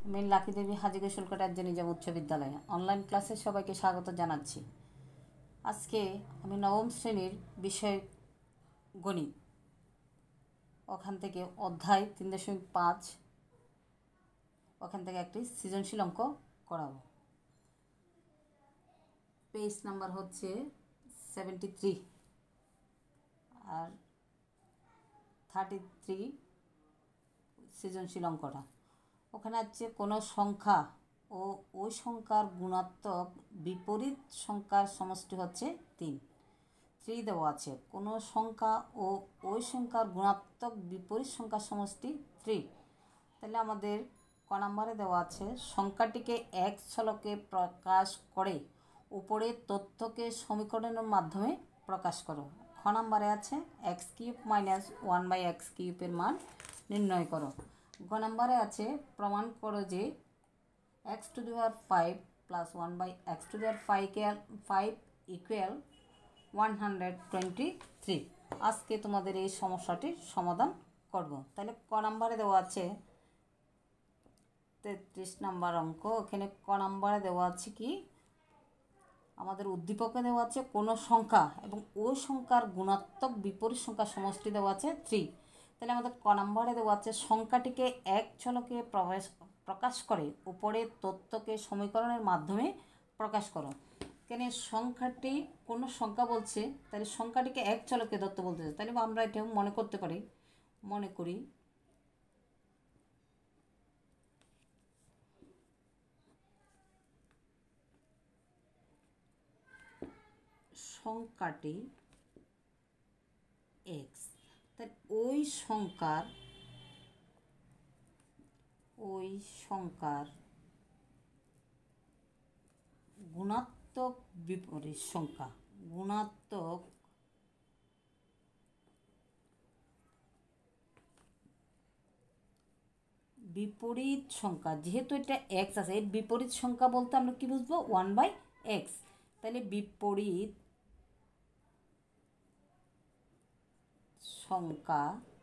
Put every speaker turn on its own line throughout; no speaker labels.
আমি লাকি দেবী হাজিগঞ্জ শুল্কটা রাজ্য নিজাম উচ্চ বিদ্যালয়ে অনলাইন ক্লাসে সবাইকে স্বাগত জানাচ্ছি। আজকে আমি নবম শ্রেণীর বিষয় গণিত ওখান থেকে অধ্যায় 3.5 ওখান থেকে একটি সৃজনশীল অঙ্ক করাবো। পেজ নাম্বার হচ্ছে 73 আর 33 সৃজনশীল অঙ্কটা। ওখানে আছে কোনো সংখ্যা ও ওই সংখ্যার গুণাত্মক বিপরীত সংখ্যার সমষ্টি হচ্ছে 3 দেওয়া আছে। কোনো সংখ্যা ও ওই সংখ্যার গুণাত্মক বিপরীত সংখ্যার সমষ্টি 3। তাহলে আমাদের ক নম্বরে দেওয়া আছে সংখ্যাটিকে এক ছলকে প্রকাশ করে উপরের তথ্যকে সমীকরণের মাধ্যমে প্রকাশ করো। খ নম্বরে আছে x³ - 1/x³ এর মান নির্ণয় করো। গ নম্বরে আছে প্রমাণ করো যে x⁵ + 1/x⁵ ইকুয়াল 123। আজকে তোমাদের এই সমস্যাটির সমাধান করব। তাহলে ক নম্বরে দেওয়া আছে 33 নম্বর অঙ্ক। এখানে ক নম্বরে দেওয়া আছে কি আমাদের উদ্দীপকে দেওয়া আছে কোনো সংখ্যা এবং ওই সংখ্যার গুণাত্মক বিপরীত সংখ্যার সমষ্টি দেওয়া আছে 3। তাহলে আমাদের ক নম্বরে দেওয়া আছে সংখ্যাটিকে এক ছলকে প্রকাশ করে উপরের তথ্যকে সমীকরণের মাধ্যমে প্রকাশ করো। এখানে সংখ্যাটি কোনো সংখ্যা বলছে, তাহলে সংখ্যাটিকে এক ছলকে তথ্য বলতেছে। তাহলে আমরা এটা মনে করতে পারি, মনে করি সংখ্যাটি এক্স, তাহলে ওই সংখ্যার গুণাত্মক বিপরীত সংখ্যা, গুণাত্মক বিপরীত সংখ্যা, যেহেতু এটা এক্স আছে এর বিপরীত সংখ্যা বলতে আমরা কি বুঝবো 1/x। তাহলে বিপরীত সংখ্যা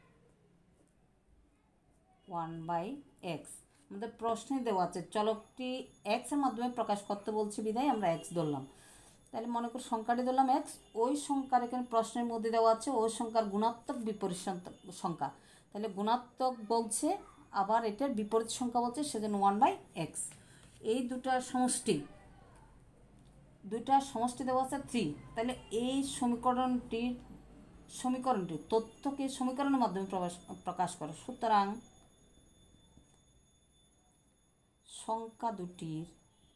1/x আমাদের প্রশ্নে দেওয়া আছে চলকটি x এর মাধ্যমে প্রকাশ করতে বলছে বিধায় আমরা x ধরলাম। তাহলে মনে করি সংখ্যাটি ধরলাম x, ওই সংখ্যার এখানে প্রশ্নের মধ্যে দেওয়া আছে ওই সংখ্যার গুণাত্মক বিপরীত সংখ্যা। তাহলে গুণাত্মক বলছে আবার এটার বিপরীত সংখ্যা বলছে, সেজন্য 1/x। এই দুটার সমষ্টি দেওয়া আছে 3। তাহলে এই সমীকরণটি তথ্যকে সমীকরণের মাধ্যমে প্রকাশ করে। সুতরাং সংখ্যা দুটির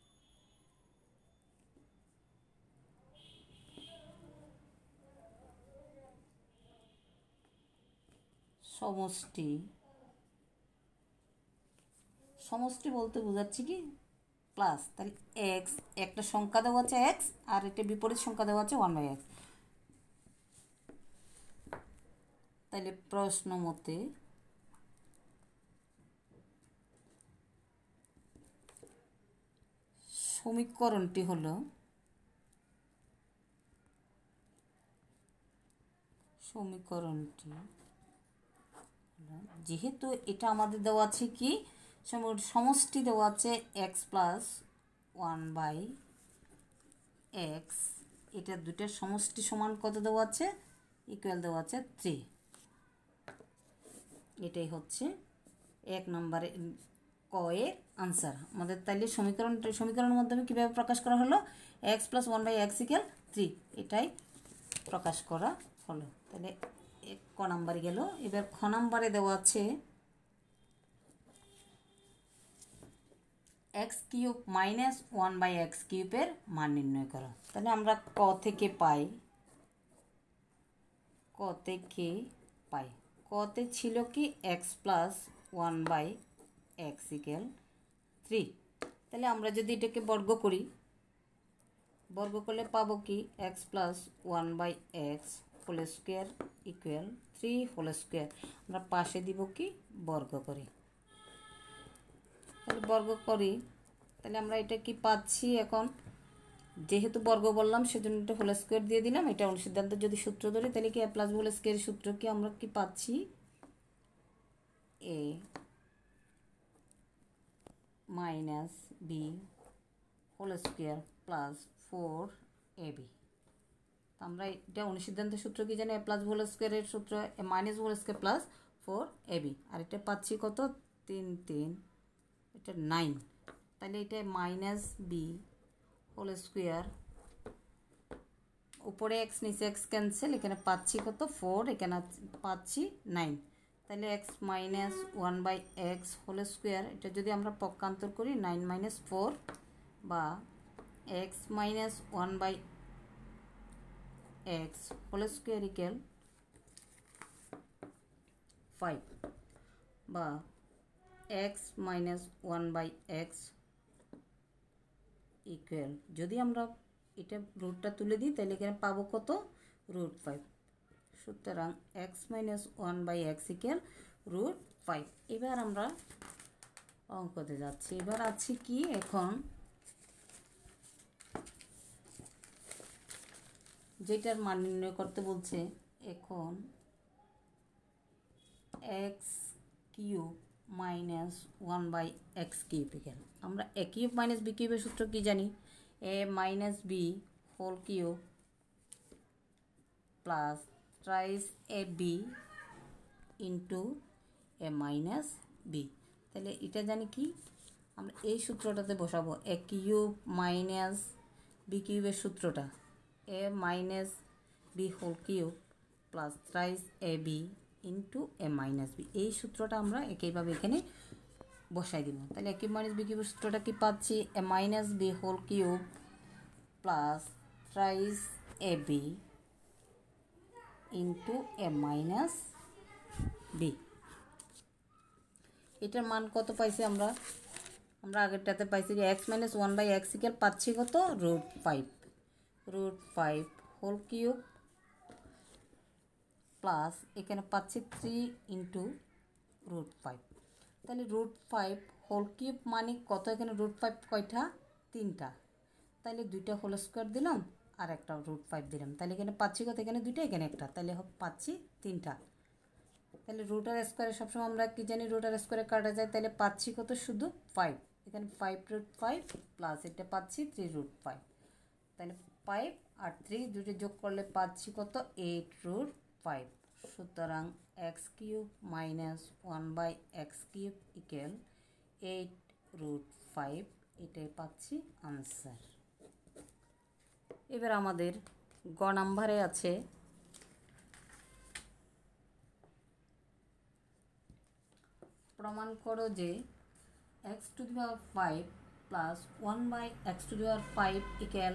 সমষ্টি বলতে বোঝাচ্ছি কি প্লাস। তাহলে এক্স, একটা সংখ্যা দেওয়া আছে এক্স আর এটা বিপরীত সংখ্যা দেওয়া আছে 1/x। তাহলে প্রশ্ন মতে সমীকরণটি হলো যেহেতু এটা আমাদের দেওয়া আছে কি সমষ্টি দেওয়া আছে x + 1/x, এটা দুটার সমষ্টি সমান কত দেওয়া আছে ইকুয়াল দেওয়া আছে 3। এটাই হচ্ছে 1 নম্বরে ক এর আনসার আমাদের। তাইলে সমীকরণের মাধ্যমে কীভাবে প্রকাশ করা হলো x + 1/x = 3, এটাই প্রকাশ করা হলো। তাহলে ক নম্বরে গেল। এবার খ নম্বরে দেওয়া আছে x³ - 1/x³ এর মান নির্ণয় করো। তাহলে আমরা ক থেকে পাই, কতে ছিল কি x + 1/x = 3। তাহলে আমরা যদি এটাকে বর্গ করলে পাবো কি x + 1/x² = 3²। আমরা পাশে দিব কি বর্গ করি, তাহলে বর্গ করি। তাহলে আমরা এটা কি পাচ্ছি, এখন যেহেতু বর্গ বললাম সেজন্য এটা হোল স্কোয়ার দিয়ে দিলাম। এটা অনুসিদ্ধান্ত যদি সূত্র ধরি তাহলে কি a + b হোল স্কোয়ারের সূত্র কি আমরা কি পাচ্ছি a minus B whole square plus 4ab। আমরা এটা অনুসিদ্ধান্তের সূত্র কি জানি, এ প্লাস হোল স্কোয়ারের সূত্র A minus whole square plus 4ab। আর এটা পাচ্ছি কত 3 এটা 9। তাহলে এটা মাইনাস বি হোল স্কোয়ার, উপরে এক্স নিচে এক্স ক্যান্সেল, এখানে পাচ্ছি কত 4, এখানে পাচ্ছি 9। তাহলে x minus 1/x whole square, এটা যদি আমরা পক্ষান্তর করি 9 - 4 বা x minus 1/x whole square equal 5 বা এক্স মাইনাস 1/x ইকুয়াল, যদি আমরা এটা রুটটা তুলে দিই তাহলে এখানে পাবো কত √5। সুতরাং এক্স মাইনাস 1/x ইকুয়াল √5। এবার আমরা অঙ্কতে যাচ্ছি। এবার আছে কি, এখন যেটার মান নির্ণয় করতে বলছে, এখন x cube minus 1/x cube equal, আমরা এ কিউব মাইনাস বি কিউবের সূত্র কি জানি, a minus B whole cube plus thrice a b into a minus b. তাহলে এটা জানি কি, আমরা এই সূত্রটাতে বসাবো এ কিউব মাইনাস বি কিউবের সূত্রটা, a minus B whole cube plus thrice a b into a minus b. এই সূত্রটা আমরা একইভাবে এখানে বসাই দিব। তাহলে এ কিউব মাইনাস বি কিউবের সূত্রটা কি পাচ্ছি, a minus B whole cube plus thrice a b into a minus b. এটার মান কত পাইছি আমরা আগেরটাতে পাইছি যে এক্স মাইনাস 1/x ইকুয়াল পাচ্ছি কত √5 হোল কিউব প্লাস এখানে পাচ্ছি 3 ইন্টু √5। তাহলে √5 হোল কিউব মানে কত, এখানে √5 কয়টা 3টা, তাহলে 2টা হোল স্কোয়ার দিলাম আর একটা √5 দিলাম, তাহলে এখানে পাচ্ছি কত, এখানে 2টা এখানে একটা, তাহলে পাচ্ছি 3টা। তাহলে রুট আর স্কোয়ারে সবসময় আমরা কি জানি, রুট আর স্কোয়ারে কাটা যায়, তাহলে পাচ্ছি কত শুধু 5, এখানে 5√5 প্লাস এটা পাচ্ছি 3√5। তাহলে 5 আর 3 দুটো যোগ করলে পাচ্ছি কত 8√5। সুতরাং x cube minus 1/x cube equal 8√5, এটাই পাচ্ছি আনসার। এবার আমাদের গ নাম্বারে আছে প্রমাণ করো যে x⁵ প্লাস 1/x⁵ ইকুয়াল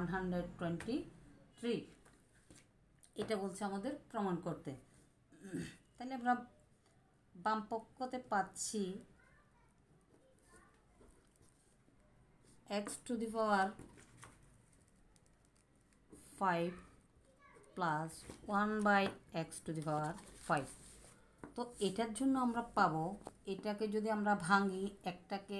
123। এটা বলছে আমাদের প্রমাণ করতে। তাহলে আমরা বাম পক্ষতে পাচ্ছি x⁵ প্লাস 1/x⁵। তো এটার জন্য আমরা পাবো, এটাকে যদি আমরা ভাঙি, একটাকে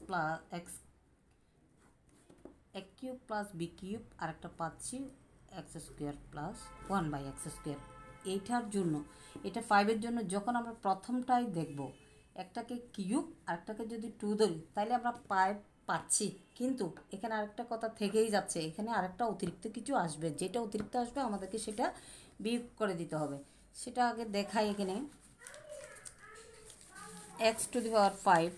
a cube plus b cube, আর একটা পাচ্ছি x² প্লাস 1/x²। এইটার জন্য, এটা 5-এর জন্য যখন আমরা প্রথমটাই দেখব, একটাকে কিউব আর একটাকে যদি 2 ধরি তাহলে আমরা 5 পাচ্ছি, কিন্তু এখানে আরেকটা কথা থেকেই যাচ্ছে, এখানে আরেকটা অতিরিক্ত কিছু আসবে, যেটা অতিরিক্ত আসবে আমাদেরকে সেটা বিয়োগ করে দিতে হবে। সেটা আগে দেখাই। এখানে x⁵,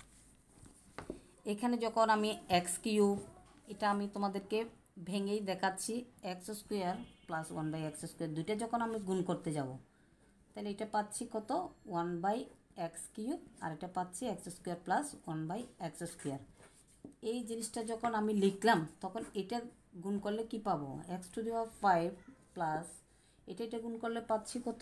এখানে যখন আমি x³ এটা আমি তোমাদেরকে ভেঙেই দেখাচ্ছি, x² প্লাস 1/x², দুইটা যখন আমি গুণ করতে যাব তাহলে এটা পাচ্ছি কত 1/x³ আর এটা পাচ্ছি x² প্লাস 1/x²। এই জিনিসটা যখন আমি লিখলাম তখন এটা গুণ করলে কি পাবো, x⁵ প্লাস এটা গুণ করলে পাচ্ছি কত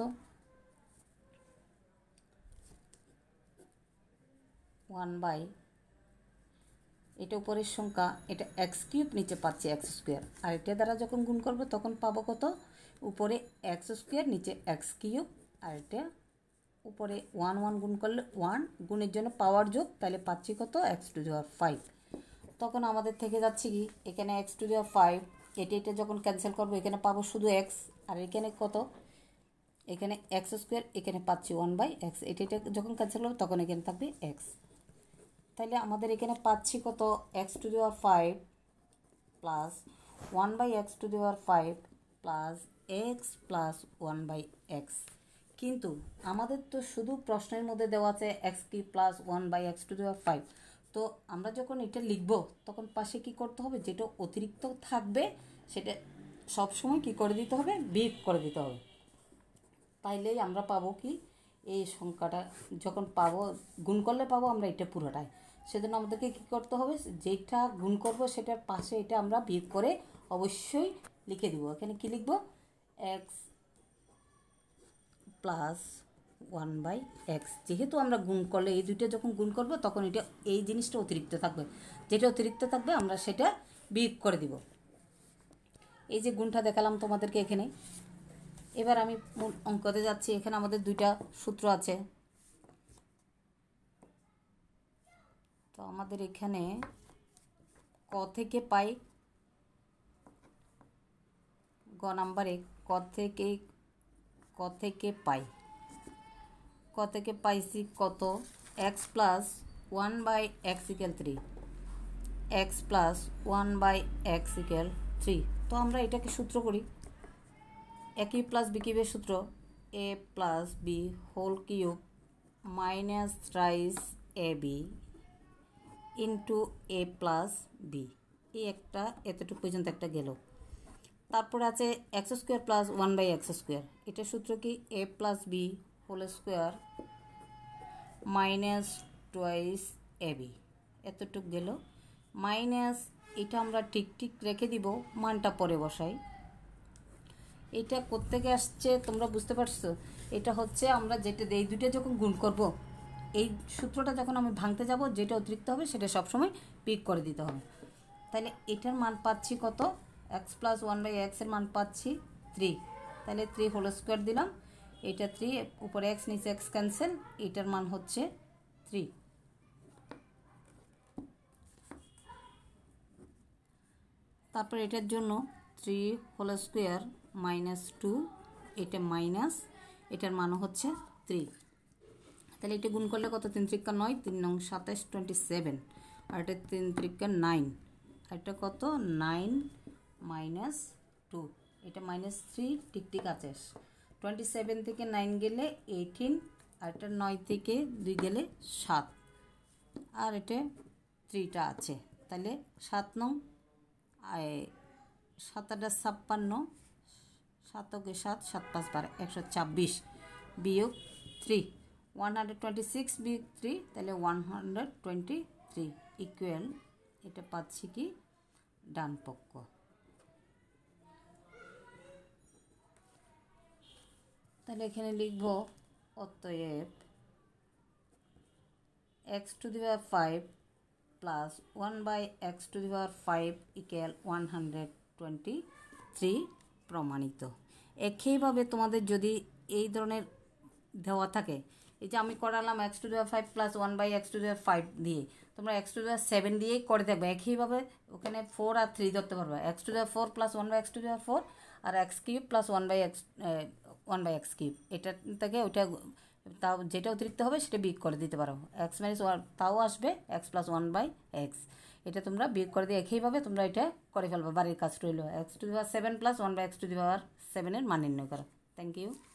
1/, এটা উপরের সংখ্যা, এটা x³ নিচে পাচ্ছি x², আর এটা দ্বারা যখন গুণ করব তখন পাবো কত, উপরে x² নিচে x³ আর এটা উপরে 1 গুণ করলে 1, গুণের জন্য পাওয়ার যোগ, তাহলে পাচ্ছি কত x⁵। তখন আমাদের থেকে যাচ্ছে কি, এখানে x⁵, এটা যখন ক্যান্সেল করবো এখানে পাবো শুধু x, আর এখানে কত, এখানে x², এখানে পাচ্ছি 1/x, এটা যখন ক্যান্সেল করবো তখন এখানে থাকবে x। তাহলে আমাদের এখানে পাচ্ছি কত, x to the power 5 plus 1/x to the power 5 plus x plus 1/x। কিন্তু আমাদের তো শুধু প্রশ্নের মধ্যে দেওয়া আছে x cube plus 1/x to the power 5। তো আমরা যখন এটা লিখব তখন পাশে কি করতে হবে, যেটা অতিরিক্ত থাকবে সেটা সবসময় কি করে দিতে হবে, বিয়োগ করে দিতে হবে। তাইলেই আমরা পাবো কি, এই সংখ্যাটা যখন পাবো গুণ করলে পাবো আমরা এটা পুরোটাই। সেজন্য আমাদেরকে কী করতে হবে, যেটা গুণ করব সেটার পাশে এটা আমরা বিয়োগ করে অবশ্যই লিখে দিব। এখানে কি লিখব, এক্স প্লাস 1/x। যেহেতু আমরা গুণ করলে এই দুইটা যখন গুণ করব তখন এটা এই জিনিসটা অতিরিক্ত থাকবে, যেটা অতিরিক্ত থাকবে আমরা সেটা বিয়োগ করে দিব। এই যে গুণটা দেখালাম তোমাদেরকে এখানে। এবার আমি মূল অঙ্কতে যাচ্ছি। এখানে আমাদের দুইটা সূত্র আছে। তো আমাদের এখানে ক থেকে পাই, গ নাম্বারে ক থেকে পাই, ক থেকে পাইছি কত, x plus 1/x = 3, x plus 1/x = 3। তো আমরা এটাকে সূত্র করি, এ কিউব প্লাস বি কিউবের সূত্র, a plus b whole cube minus thrice a b into a plus b. এই একটা এতটুকু পর্যন্ত একটা গেল। তারপরে আছে এক্স স্কোয়ার প্লাস 1/x²। এটা সূত্র কি, a plus b whole square minus twice a b, এতটুকু গেল। মাইনাস এটা আমরা ঠিক রেখে দিব, মানটা পরে বসাই। এটা কোত্থেকে আসছে তোমরা বুঝতে পারছো, এটা হচ্ছে আমরা যেটা এই দুটো যখন গুণ করব, এই সূত্রটা যখন আমি ভাঙতে যাব যেটা অতিরিক্ত হবে সেটা সবসময় পিক করে দিতে হবে। তাহলে এটার মান পাচ্ছি কত, এক্স প্লাস 1/x এর মান পাচ্ছি 3। তাহলে 3 হোল স্কোয়ার দিলাম, এটা 3 উপরে এক্স নিচে এক্স ক্যান্সেল, এটার মান হচ্ছে 3। তারপর এটার জন্য 3 হোল স্কোয়ার মাইনাস 2, এটা মাইনাস, এটার মান হচ্ছে 3। তাহলে এটা গুণ করলে কত, 3 × 9, 3 × 27 27, আর এটা 3 × 9, আর এটা কত 9 মাইনাস 2, এটা মাইনাস 3 ঠিক আছে। 27 থেকে 9 গেলে 18, আর এটা 9 থেকে 2 গেলে 7, আর এটা 3টা আছে। তাহলে 7 9 7 8 56, 7 × 7 7 5 12 126 বিয়োগ 3, 126 বিয়োগ 3, তাহলে 123 ইকুয়াল, এটা পাচ্ছি কি ডান পক্ষ। তাহলে এখানে লিখব, অতএব x to the power 5 plus 1/x to the power 5 = 123 প্রমাণিত। একইভাবে তোমাদের যদি এই ধরনের দেওয়া থাকে, এই যে আমি করালাম x to the power 5 plus 1/x to the power 5 দিয়ে, তোমরা এক্স টু দি পাওয়ার 7 দিয়েই করে দেখবে। একইভাবে ওখানে 4 আর 3 ধরতে পারবে, x to the power 4 plus 1/x to the power 4 আর x cube plus 1/x cube, এটা থেকে ওইটা তাও যেটা অতিরিক্ত হবে সেটা বিয়োগ করে দিতে পারো। এক্স মাইনাস 1 তাও আসবে, এক্স প্লাস 1/x, এটা তোমরা বিয়োগ করে দিয়ে একইভাবে তোমরা এটা করে ফেলবে। বাড়ির কাজ রইল, x to the power 7 plus 1/x to the power 7 এর মান নির্ণয় করো। Thank you.